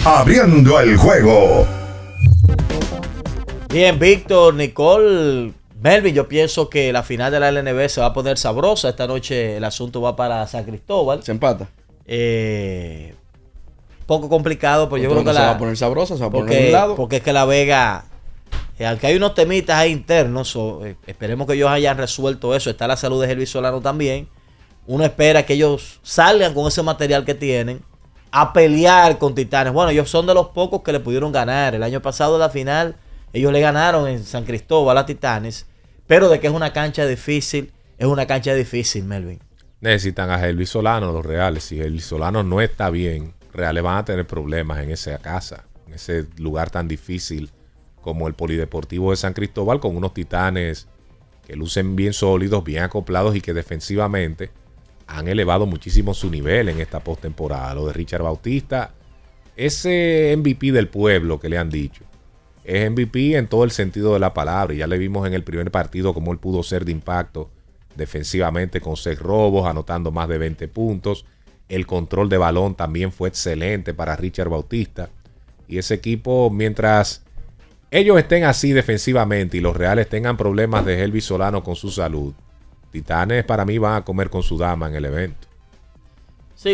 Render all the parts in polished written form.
Abriendo el juego. Bien, Víctor, Nicole, Melvin, yo pienso que la final de la LNB se va a poner sabrosa. Esta noche el asunto va para San Cristóbal. Se empata. Poco complicado, pero yo creo que se va a poner sabrosa, se va a poner de un lado. Porque es que La Vega, aunque hay unos temitas ahí internos, esperemos que ellos hayan resuelto eso. Está la salud de Elvis Solano también. Uno espera que ellos salgan con ese material que tienen a pelear con Titanes. Bueno, ellos son de los pocos que le pudieron ganar. El año pasado en la final, ellos le ganaron en San Cristóbal a Titanes. Pero de que es una cancha difícil, es una cancha difícil, Melvin. Necesitan a Elvis Solano los Reales. Si Elvis Solano no está bien, Reales van a tener problemas en esa casa, en ese lugar tan difícil como el Polideportivo de San Cristóbal, con unos Titanes que lucen bien sólidos, bien acoplados y que defensivamente han elevado muchísimo su nivel en esta postemporada. Lo de Richard Bautista, ese MVP del pueblo que le han dicho, es MVP en todo el sentido de la palabra. Y ya le vimos en el primer partido cómo él pudo ser de impacto defensivamente con 6 robos, anotando más de 20 puntos. El control de balón también fue excelente para Richard Bautista. Y ese equipo, mientras ellos estén así defensivamente y los Reales tengan problemas de Elvis Solano con su salud, Titanes para mí van a comer con su dama en el evento. Sí,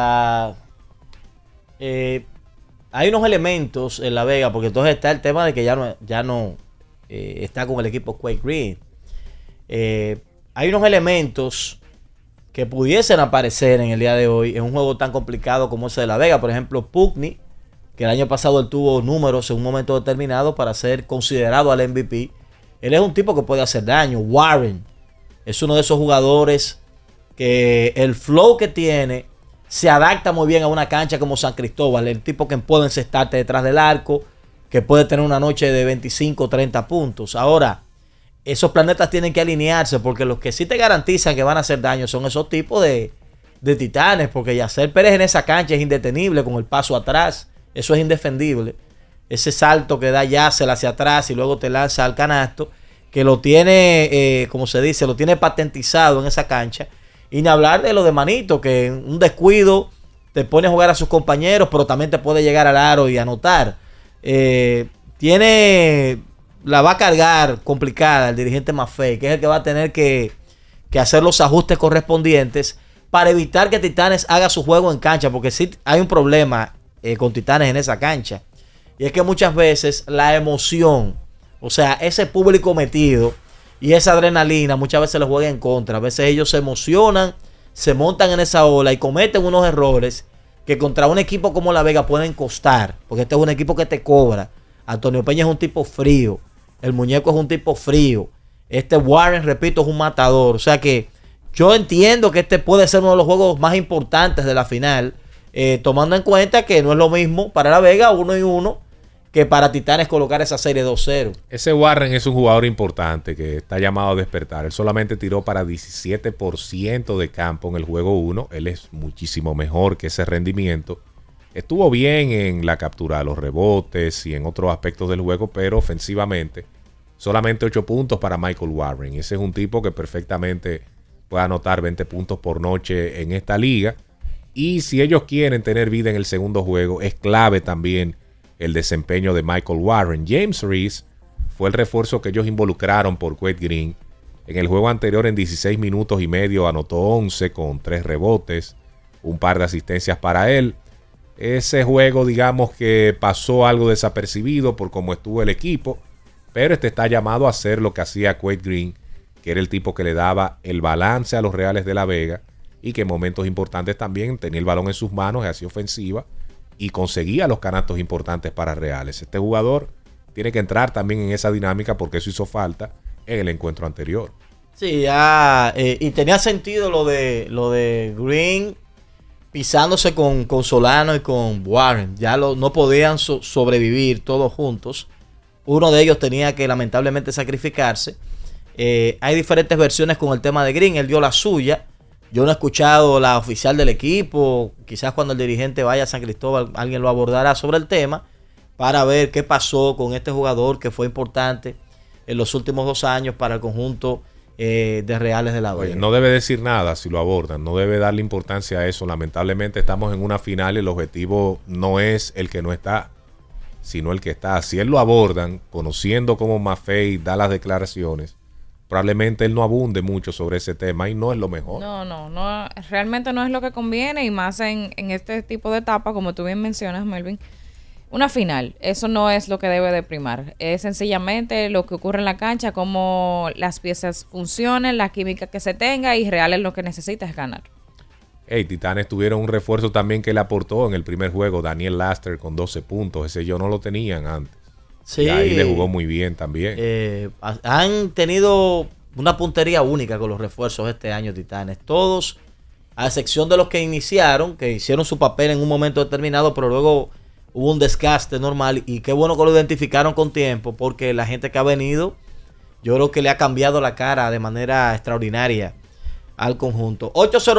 hay unos elementos en La Vega, porque entonces está el tema de que ya no está con el equipo Quake Green. Hay unos elementos que pudiesen aparecer en el día de hoy en un juego tan complicado como ese de La Vega. Por ejemplo, Putney, que el año pasado él tuvo números en un momento determinado para ser considerado al MVP. Él es un tipo que puede hacer daño. Warren es uno de esos jugadores que el flow que tiene se adapta muy bien a una cancha como San Cristóbal. El tipo que puede encestarte detrás del arco, que puede tener una noche de 25 o 30 puntos. Ahora, esos planetas tienen que alinearse, porque los que sí te garantizan que van a hacer daño son esos tipos de Titanes, porque Yacer Pérez en esa cancha es indetenible con el paso atrás. Eso es indefendible. Ese salto que da Yacer hacia atrás y luego te lanza al canasto, que lo tiene, como se dice, lo tiene patentizado en esa cancha. Y ni hablar de lo de Manito, que en un descuido te pone a jugar a sus compañeros, pero también te puede llegar al aro y anotar. La va a cargar complicada el dirigente Maffei, que es el que va a tener que hacer los ajustes correspondientes para evitar que Titanes haga su juego en cancha, porque sí hay un problema con Titanes en esa cancha. Y es que muchas veces la emoción, o sea, ese público metido y esa adrenalina muchas veces les juega en contra. A veces ellos se emocionan, se montan en esa ola y cometen unos errores que contra un equipo como La Vega pueden costar, porque este es un equipo que te cobra. Antonio Peña es un tipo frío, el muñeco es un tipo frío, este Warren, repito, es un matador. O sea que yo entiendo que este puede ser uno de los juegos más importantes de la final, tomando en cuenta que no es lo mismo para La Vega 1-1 que para Titanes colocar esa serie 2-0. Ese Warren es un jugador importante que está llamado a despertar. Él solamente tiró para 17% de campo en el juego 1. Él es muchísimo mejor que ese rendimiento. Estuvo bien en la captura de los rebotes y en otros aspectos del juego, pero ofensivamente solamente 8 puntos para Michael Warren. Ese es un tipo que perfectamente puede anotar 20 puntos por noche en esta liga. Y si ellos quieren tener vida en el segundo juego, es clave también el desempeño de Michael Warren. James Reese fue el refuerzo que ellos involucraron por Quake Green. En el juego anterior, en 16 minutos y medio, anotó 11 con 3 rebotes, un par de asistencias para él. Ese juego, digamos que pasó algo desapercibido por cómo estuvo el equipo, pero este está llamado a hacer lo que hacía Quake Green, que era el tipo que le daba el balance a los Reales de La Vega y que en momentos importantes también tenía el balón en sus manos, hacía ofensiva y conseguía los canastos importantes para Reales. Este jugador tiene que entrar también en esa dinámica porque eso hizo falta en el encuentro anterior. Sí, y tenía sentido lo de Green pisándose con Solano y con Warren. Ya no podían sobrevivir todos juntos. Uno de ellos tenía que lamentablemente sacrificarse. Hay diferentes versiones con el tema de Green. Él dio la suya. Yo no he escuchado la oficial del equipo. Quizás cuando el dirigente vaya a San Cristóbal alguien lo abordará sobre el tema para ver qué pasó con este jugador que fue importante en los últimos 2 años para el conjunto de Reales de la Vega. Oye, no debe decir nada si lo abordan, no debe darle importancia a eso. Lamentablemente estamos en una final y el objetivo no es el que no está, sino el que está. Si él lo abordan, conociendo cómo Maffei da las declaraciones, probablemente él no abunde mucho sobre ese tema y no es lo mejor. No, realmente no es lo que conviene, y más en este tipo de etapa, como tú bien mencionas, Melvin. Una final, eso no es lo que debe de primar. Es sencillamente lo que ocurre en la cancha, cómo las piezas funcionen, la química que se tenga, y Reales lo que necesita es ganar. Titanes tuvieron un refuerzo también que le aportó en el primer juego, Daniel Laster con 12 puntos. Ese yo no lo tenían antes. Sí, y ahí le jugó muy bien también. Han tenido una puntería única con los refuerzos este año, Titanes. Todos, a excepción de los que iniciaron, que hicieron su papel en un momento determinado, pero luego hubo un desgaste normal, y qué bueno que lo identificaron con tiempo, porque la gente que ha venido, yo creo que le ha cambiado la cara de manera extraordinaria al conjunto.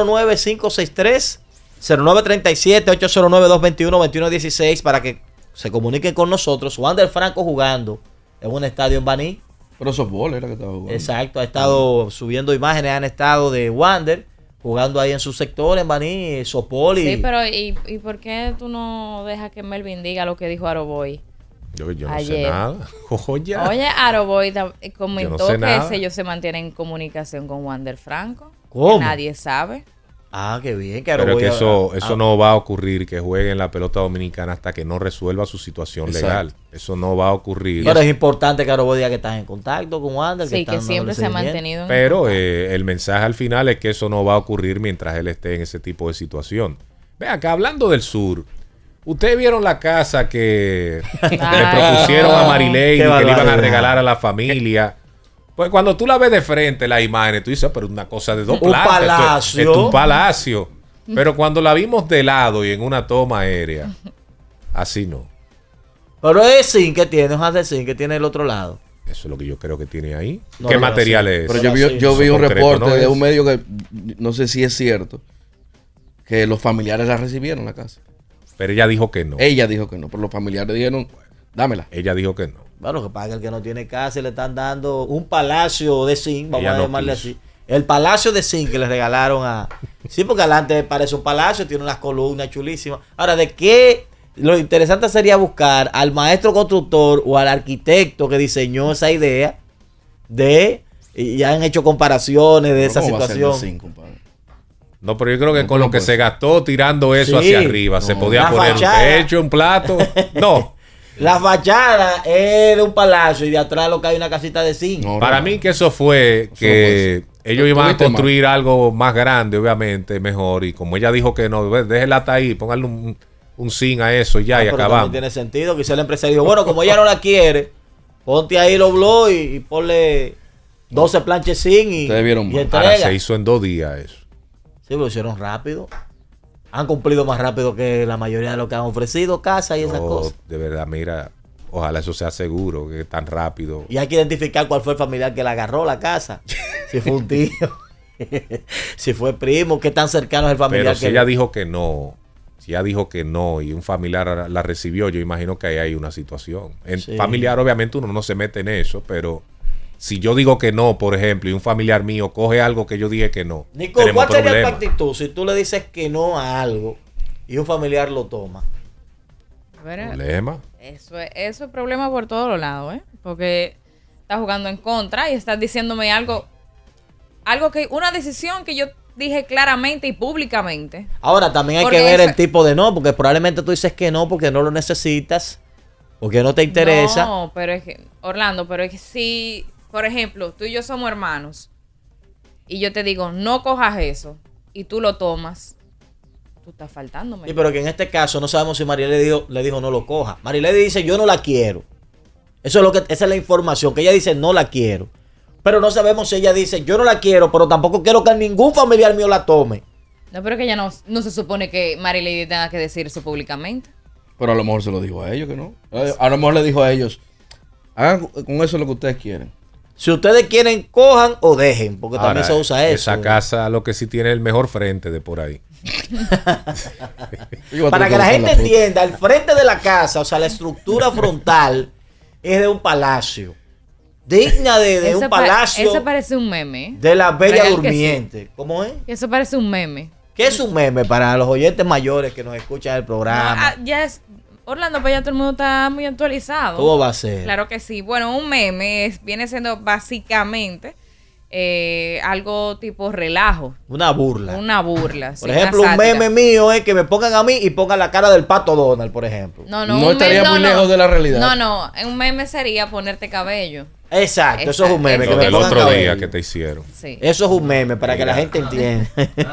809-563-0937, 809-221-2116 para que se comuniquen con nosotros. Wander Franco jugando en un estadio en Baní. Pero softball era que estaba jugando. Exacto, ha estado subiendo imágenes, han estado de Wander jugando ahí en su sector, en Baní, softball. Sí, pero ¿y por qué tú no dejas que Melvin diga lo que dijo Aroboy? Yo no ayer? sé nada. Oye, Aroboy comentó Yo no sé que nada. ellos se mantienen en comunicación con Wander Franco. ¿Cómo? Que nadie sabe. Ah, qué bien. pero es que eso no va a ocurrir, que juegue en la pelota dominicana hasta que no resuelva su situación Exacto. legal. Eso no va a ocurrir. Pero es importante que Aroboy diga que están en contacto con Wander. Sí, que están siempre se ha dándole seguimiento. mantenido en Pero contacto. el mensaje al final es que eso no va a ocurrir mientras él esté en ese tipo de situación. Ve acá, hablando del sur, ¿ustedes vieron la casa que le propusieron a Marilady Qué que le iban a barbaridad. regalar a la familia? Pues cuando tú la ves de frente, la imagen, tú dices, pero una cosa de dos Un plantas. palacio. Esto es un palacio. Pero cuando la vimos de lado y en una toma aérea, así no. Pero es zinc que tiene, hojas de zinc que tiene el otro lado. Eso es lo que yo creo que tiene ahí. No, ¿Qué no, material sí. es? Pero Pero yo vi eso un concreto, reporte ¿no de es? un medio que no sé si es cierto, que los familiares la recibieron en la casa. Pero ella dijo que no. Ella dijo que no, pero los familiares dijeron, dámela. Ella dijo que no. Bueno, lo que pasa es que el que no tiene casa y le están dando un palacio de zinc, vamos Ella a no llamarle quiso. así. El palacio de zinc que le regalaron a... Sí, porque adelante parece un palacio, tiene unas columnas chulísimas. Ahora, ¿de qué? Lo interesante sería buscar al maestro constructor o al arquitecto que diseñó esa idea y ya han hecho comparaciones de esa ¿Cómo va a ser de situación. zinc, compadre? No, pero yo creo que No, con no lo que puede se ser. gastó tirando eso Sí. hacia arriba, se No. podía La poner un fachada. techo, un plato. No, La fachada es de un palacio y de atrás lo que hay una casita de zinc. No, para no. mí que eso fue Eso que ellos Tú iban a viste construir algo más grande, obviamente, mejor. Y como ella dijo que no, déjela hasta ahí, póngale un zinc a eso y ya, Ah, y pero acabamos. también tiene sentido. Quizá el empresario dijo, bueno, como ella no la quiere, ponte ahí los blogs y ponle 12 planches zinc y Ustedes vieron mal. Ahora entrega. se hizo en 2 días eso. Sí, lo hicieron rápido. Han cumplido más rápido que la mayoría de lo que han ofrecido, casa y esas No, cosas. de verdad, mira, ojalá eso sea seguro, que tan rápido. Y hay que identificar cuál fue el familiar que le agarró la casa. Si fue un tío, si fue primo, qué tan cercano es el familiar Pero si que ella dijo que no, si ella dijo que no y un familiar la recibió, yo imagino que ahí hay una situación. En Sí. familiar, obviamente, uno no se mete en eso, pero si yo digo que no, por ejemplo, y un familiar mío coge algo que yo dije que no, Nicole, tenemos ¿cuál sería tu problemas. actitud si tú le dices que no a algo y un familiar lo toma? A ver, Problema. eso es problema por todos los lados, ¿eh? Porque estás jugando en contra y estás diciéndome algo que, una decisión que yo dije claramente y públicamente. Ahora, también hay Porque que ver eso- el tipo de no, porque probablemente tú dices que no porque no lo necesitas, porque no te interesa. No, pero es que, Orlando, pero es que si, por ejemplo, tú y yo somos hermanos y yo te digo, no cojas eso y tú lo tomas, tú estás faltándome. Sí, pero que en este caso no sabemos si María le dijo no lo coja. María dice yo no la quiero. Eso es esa es la información, que ella dice no la quiero. Pero no sabemos si ella dice yo no la quiero, pero tampoco quiero que ningún familiar mío la tome. No, pero que ya no se supone que Marilady tenga que decir eso públicamente. Pero a lo mejor se lo dijo a ellos que no. A lo mejor le dijo a ellos, hagan con eso lo que ustedes quieren. Si ustedes quieren, cojan o dejen, porque también se usa eso. Esa casa lo que sí tiene el mejor frente de por ahí. Para que la gente entienda, el frente de la casa, o sea, la estructura frontal es de un palacio. digna de un palacio Ese parece un meme. de la Bella Real que Durmiente. ¿Cómo es? Eso parece un meme. ¿Qué es un meme para los oyentes mayores que nos escuchan el programa? Ya es... Orlando, pues ya todo el mundo está muy actualizado. ¿Cómo va a ser? Claro que sí. Bueno, un meme viene siendo básicamente algo tipo relajo. Una burla. Una burla. Por ejemplo, un meme mío es que me pongan a mí y pongan la cara del Pato Donald, por ejemplo. No estaría muy lejos de la realidad. No. Un meme sería ponerte cabello. Exacto, eso es un meme. Lo Que me del pongan otro cabello. día que te hicieron. Sí. Eso es un meme para que la gente entienda.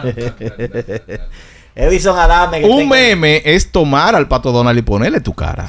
Edison Adame. Un meme es tomar al Pato Donald y ponerle tu cara.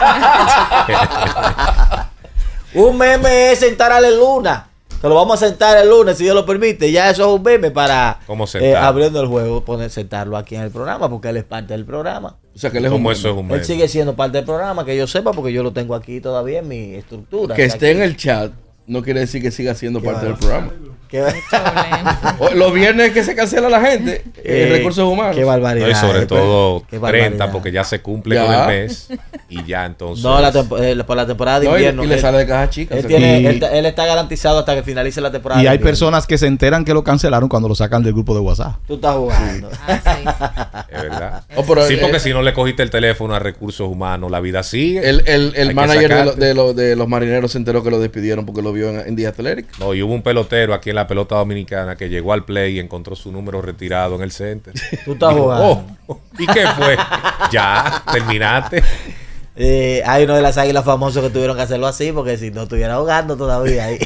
Un meme es sentar a la luna. Que lo vamos a sentar el lunes, si Dios lo permite. Ya eso es un meme para ¿Cómo sentar? abriendo el juego, sentarlo aquí en el programa, porque él es parte del programa. O sea, que él es un ¿Cómo meme. eso es un Él meme? sigue siendo parte del programa, que yo sepa, porque yo lo tengo aquí todavía en mi estructura. Que O sea, esté en el chat no quiere decir que siga siendo Qué parte del bárbaro. programa. Los viernes que se cancela la gente, recursos humanos. Qué barbaridad. No, y sobre todo qué 30, barbaridad. porque ya se cumple Ya. con el mes. Y ya entonces. No, por la temporada de No, y invierno. le él- sale de caja chica. Él, o sea, tiene- Y- él está garantizado hasta que finalice la temporada. Y de hay invierno. personas que se enteran que lo cancelaron cuando lo sacan del grupo de WhatsApp. Tú estás jugando. Es verdad. Oh, pero, Sí, porque si no le cogiste el teléfono a recursos humanos, la vida sigue. el Hay que manager sacarte. de los marineros se enteró que lo despidieron porque lo vio en The Athletic. No, y hubo un pelotero aquí en la pelota dominicana que llegó al play y encontró su número retirado en el center. Tú estás jugando. Oh, ¿y qué fue? Ya, terminaste. Hay uno de las águilas famosos que tuvieron que hacerlo así, porque si no estuviera jugando todavía ahí.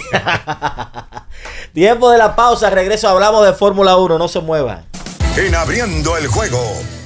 Tiempo de la pausa, regreso, hablamos de Fórmula 1, no se muevan. En Abriendo el Juego